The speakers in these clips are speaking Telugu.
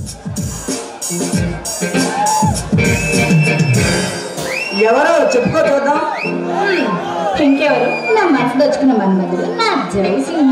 ఎవరో చెప్పుకో చూద్దాం. ఇంకెవరు? నా మనసు దోచుకున్న మన్మధుడు నా జయసింహ.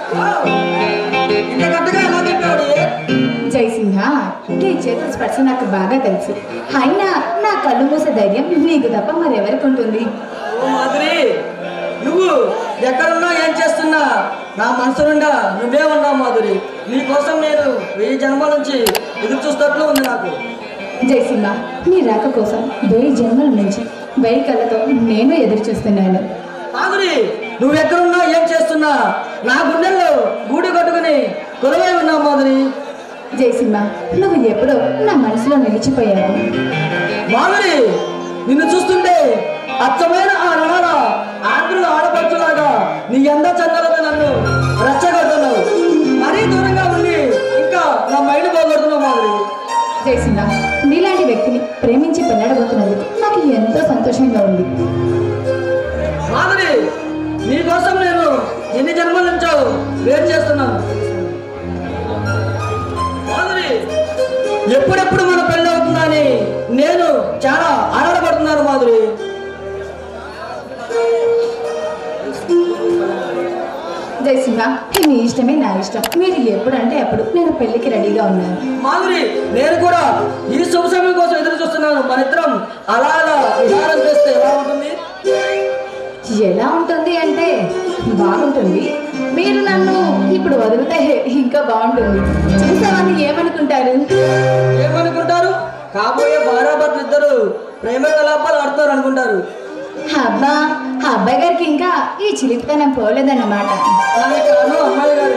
జయసింహ, నీ చేతుల స్పర్శ నాకు బాగా తెలుసు. అయినా నా కళ్ళు మూసే ధైర్యం నీకు తప్ప మరెవరికి ఉంటుంది? మాధురి, నువ్వు ఎక్కడున్నా ఏం చేస్తున్నా నా మనసు నిండా నువ్వే ఉన్నావు మాధురి. నీ కోసం నేను 1000 జన్మల నుంచి ఎదురు చూస్తున్నట్లు ఉంది నాకు. జయసింహ, నీ రాక కోసం 1000 జన్మల నుంచి 1000 కళ్ళతో నేను ఎదురు చూస్తున్నాను. మాధురి, నువ్వు ఎక్కడున్నా ఏం చేస్తున్నా నా గుండెల్లో గూడు కట్టుకుని కొలువై ఉన్నావు మాధురి. జయసింహ, నువ్వు ఎప్పుడో నా మనసులో నిలిచిపోయావు. మాధురి, నిన్ను చూస్తుంటే అచ్చమైన ఆ రణాల ఆంధ్రుల ఆడపడుచులాగా నీ ఎంద చందాలతో నన్ను రెచ్చగొడుతున్నావు. మరీ దూరంగా ఉండి ఇంకా నా మైండ్ పోగొడుతున్నావు మాధురి. జయసింహ, నీలాంటి వ్యక్తిని ప్రేమించి పెళ్ళడబోతున్నందుకు నాకు ఎంతో సంతోషంగా ఉంది. మాధురి, నీకోసం నేను ఎన్ని జన్మల నుంచో వెయిట్ చేస్తున్నాను. మాధురి, ఎప్పుడెప్పుడు మన పెళ్ళి అవుతుందని నేను చాలా ఆనందపడుతున్నాను మాధురి. జయసింహ, మీ ఇష్టమే నా ఇష్టం. మీరు ఎప్పుడంటే అప్పుడు నేను పెళ్లికి రెడీగా ఉన్నాను. మాధురి, నేను కూడా ఈ శుభ సమయం కోసం ఎదురు చూస్తున్నాను. మన ఇద్దరం అలా అలా విహారం చేస్తే ఎలా ఉంటుంది? ఎలా ఉంటుంది అంటే బాగుంటుంది. మీరు నన్ను ఇప్పుడు వదిలితే ఇంకా బాగుంటుంది. చూసేవాళ్ళు ఏమనుకుంటారు? ఏమనుకుంటారు? కాబోయే భార్యాభర్తలు ఇద్దరు ప్రేమ కలాపాలు ఆడుతారు అనుకుంటారు. అబ్బా, ఆ అబ్బాయి గారికి ఇంకా ఈ చిలిపితనం పోలేదన్నమాట. దానికి కారణం అమ్మాయి గారు.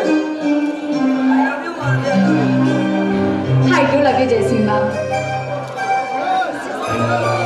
I do love you, Jayasimha.